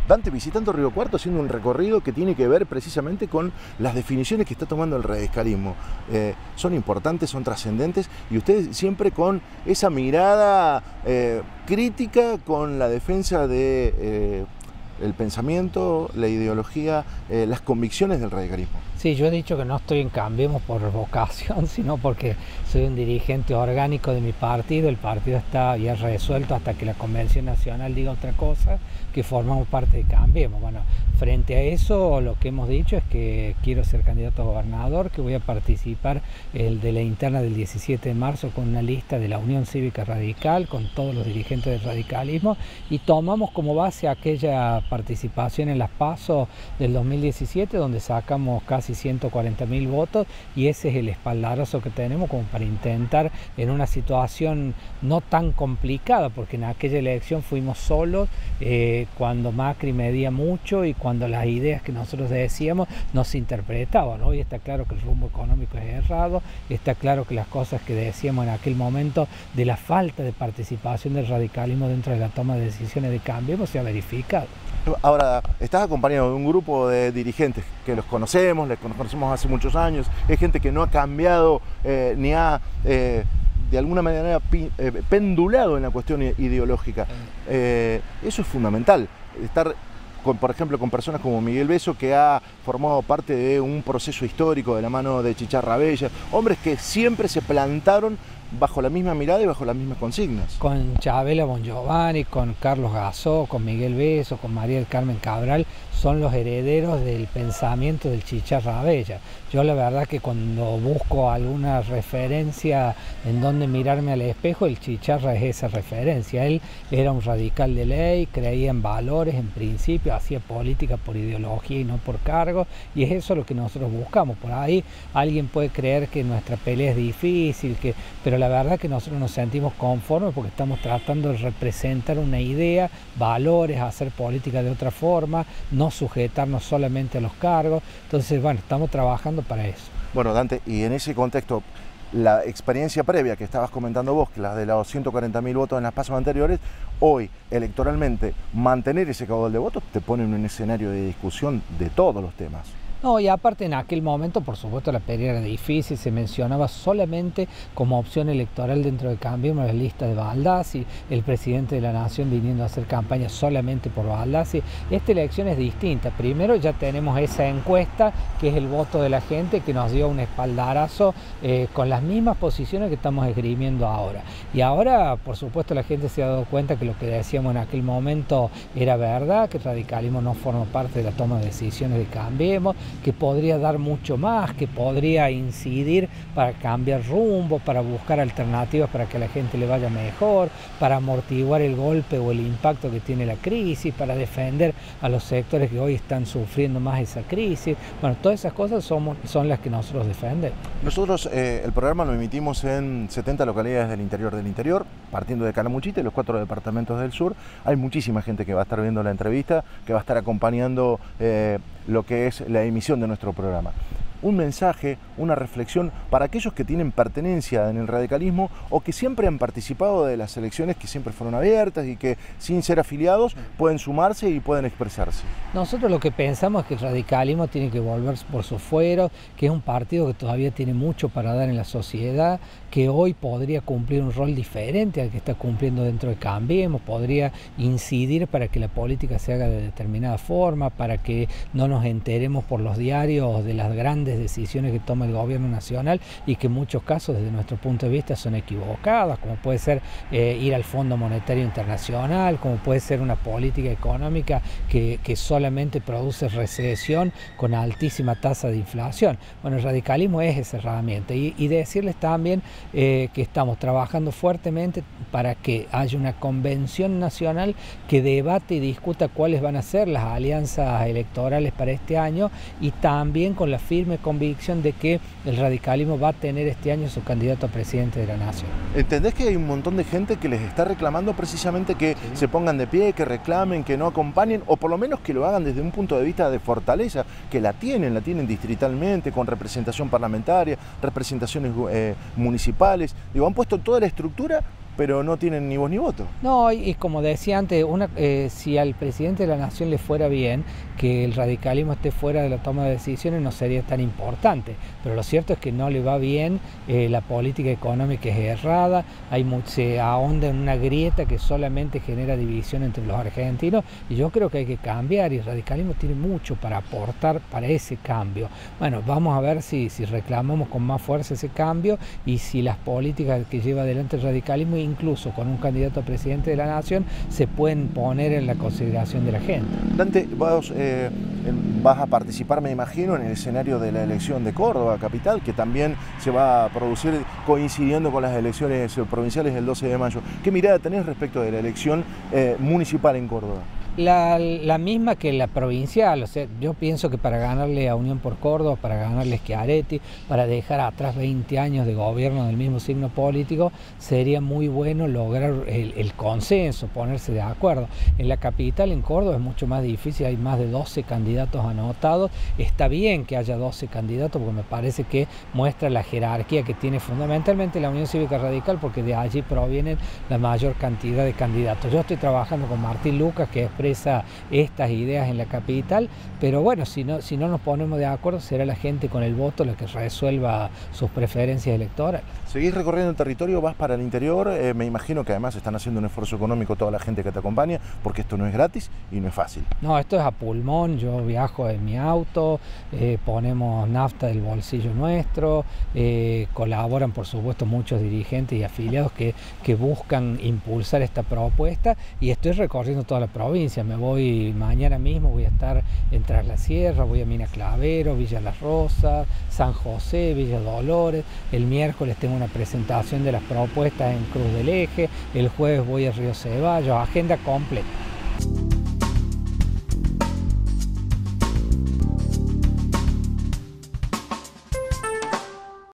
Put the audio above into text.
Dante, visitando Río Cuarto, haciendo un recorrido que tiene que ver precisamente con las definiciones que está tomando el radicalismo. Son importantes, son trascendentes, y ustedes siempre con esa mirada crítica, con la defensa de el pensamiento, la ideología, las convicciones del radicalismo. Sí, yo he dicho que no estoy en Cambiemos por vocación, sino porque soy un dirigente orgánico de mi partido. El partido está ya resuelto hasta que la Convención Nacional diga otra cosa, que formamos parte de Cambiemos. Bueno, frente a eso, lo que hemos dicho es que quiero ser candidato a gobernador, que voy a participar de la interna del 17 de marzo con una lista de la Unión Cívica Radical, con todos los dirigentes del radicalismo, y tomamos como base aquella participación en las PASO del 2017, donde sacamos casi 140.000 votos, y ese es el espaldarazo que tenemos como para intentar, en una situación no tan complicada, porque en aquella elección fuimos solos, cuando Macri medía mucho y cuando las ideas que nosotros decíamos no se interpretaban. Hoy está claro que el rumbo económico es errado, está claro que las cosas que decíamos en aquel momento de la falta de participación del radicalismo dentro de la toma de decisiones de Cambiemos se ha verificado. Ahora, estás acompañado de un grupo de dirigentes que los conocemos hace muchos años, es gente que no ha cambiado ni ha de alguna manera pendulado en la cuestión ideológica. Eso es fundamental, estar por ejemplo con personas como Miguel Besso, que ha formado parte de un proceso histórico de la mano de Chicharra Bella, hombres que siempre se plantaron bajo la misma mirada y bajo las mismas consignas. Con Chabela Bongiovanni, con Carlos Gassó, con Miguel Besso, con María del Carmen Cabral, son los herederos del pensamiento del Chicharra Bella. Yo la verdad que cuando busco alguna referencia en donde mirarme al espejo, el Chicharra es esa referencia. Él era un radical de ley, creía en valores, en principios, hacía política por ideología y no por cargo, y es eso lo que nosotros buscamos. Por ahí alguien puede creer que nuestra pelea es difícil, pero la verdad que nosotros nos sentimos conformes porque estamos tratando de representar una idea, valores, hacer política de otra forma, no sujetarnos solamente a los cargos. Entonces, bueno, estamos trabajando para eso. Bueno, Dante, y en ese contexto, la experiencia previa que estabas comentando vos, que la de los 140.000 votos en las pasos anteriores, hoy, electoralmente, mantener ese caudal de votos te pone en un escenario de discusión de todos los temas. No, y aparte en aquel momento, por supuesto, la pelea era difícil, se mencionaba solamente como opción electoral dentro de Cambiemos la lista de Baldassi, el presidente de la Nación viniendo a hacer campaña solamente por Baldassi. Esta elección es distinta. Primero ya tenemos esa encuesta, que es el voto de la gente, que nos dio un espaldarazo con las mismas posiciones que estamos esgrimiendo ahora. Y ahora, por supuesto, la gente se ha dado cuenta que lo que decíamos en aquel momento era verdad, que el radicalismo no forma parte de la toma de decisiones de Cambiemos, que podría dar mucho más, que podría incidir para cambiar rumbo, para buscar alternativas para que a la gente le vaya mejor, para amortiguar el golpe o el impacto que tiene la crisis, para defender a los sectores que hoy están sufriendo más esa crisis. Bueno, todas esas cosas son las que nosotros defendemos. Nosotros el programa lo emitimos en 70 localidades del interior, partiendo de Calamuchita y los 4 departamentos del sur. Hay muchísima gente que va a estar viendo la entrevista, que va a estar acompañando lo que es la emisión de nuestro programa. Un mensaje, una reflexión para aquellos que tienen pertenencia en el radicalismo o que siempre han participado de las elecciones que siempre fueron abiertas y que sin ser afiliados pueden sumarse y pueden expresarse. Nosotros lo que pensamos es que el radicalismo tiene que volver por sus fueros, que es un partido que todavía tiene mucho para dar en la sociedad, que hoy podría cumplir un rol diferente al que está cumpliendo dentro de Cambiemos, podría incidir para que la política se haga de determinada forma, para que no nos enteremos por los diarios de las grandes decisiones que toma el gobierno nacional y que en muchos casos desde nuestro punto de vista son equivocadas, como puede ser ir al Fondo Monetario Internacional, como puede ser una política económica que solamente produce recesión con altísima tasa de inflación. Bueno, el radicalismo es esa herramienta y decirles también que estamos trabajando fuertemente para que haya una convención nacional que debate y discuta cuáles van a ser las alianzas electorales para este año, y también con la firme convicción de que el radicalismo va a tener este año su candidato a presidente de la Nación. ¿Entendés que hay un montón de gente que les está reclamando precisamente que se pongan de pie, que reclamen, que no acompañen, o por lo menos que lo hagan desde un punto de vista de fortaleza, que la tienen distritalmente, con representación parlamentaria, representaciones municipales? Digo, han puesto toda la estructura pero no tienen ni voz ni voto. No, y como decía antes, si al presidente de la Nación le fuera bien, que el radicalismo esté fuera de la toma de decisiones no sería tan importante, pero lo cierto es que no le va bien, la política económica es errada, se ahonda en una grieta que solamente genera división entre los argentinos, y yo creo que hay que cambiar, y el radicalismo tiene mucho para aportar para ese cambio. Bueno, vamos a ver si reclamamos con más fuerza ese cambio, y si las políticas que lleva adelante el radicalismo, incluso con un candidato a presidente de la Nación, se pueden poner en la consideración de la gente. Dante, vos vas a participar, me imagino, en el escenario de la elección de Córdoba capital, que también se va a producir coincidiendo con las elecciones provinciales del 12 de mayo. ¿Qué mirada tenés respecto de la elección municipal en Córdoba? La misma que la provincial, o sea, yo pienso que para ganarle a Unión por Córdoba, para ganarle a Schiaretti, para dejar atrás 20 años de gobierno del mismo signo político, sería muy bueno lograr el consenso, ponerse de acuerdo. En la capital, en Córdoba, es mucho más difícil, hay más de 12 candidatos anotados. Está bien que haya 12 candidatos porque me parece que muestra la jerarquía que tiene fundamentalmente la Unión Cívica Radical, porque de allí provienen la mayor cantidad de candidatos. Yo estoy trabajando con Martín Lucas, que expresa estas ideas en la capital, pero bueno, si no nos ponemos de acuerdo, será la gente con el voto la que resuelva sus preferencias electorales. ¿Seguís recorriendo el territorio? ¿Vas para el interior? Me imagino que además están haciendo un esfuerzo económico toda la gente que te acompaña, porque esto no es gratis y no es fácil. No, esto es a pulmón. Yo viajo en mi auto, ponemos nafta del bolsillo nuestro, colaboran por supuesto muchos dirigentes y afiliados que buscan impulsar esta propuesta, y estoy recorriendo toda la provincia. Me voy mañana mismo, voy a estar en Tras la Sierra, voy a Mina Clavero, Villa Las Rosas, San José, Villa Dolores. El miércoles tengo una presentación de las propuestas en Cruz del Eje, el jueves voy a Río Ceballos, agenda completa.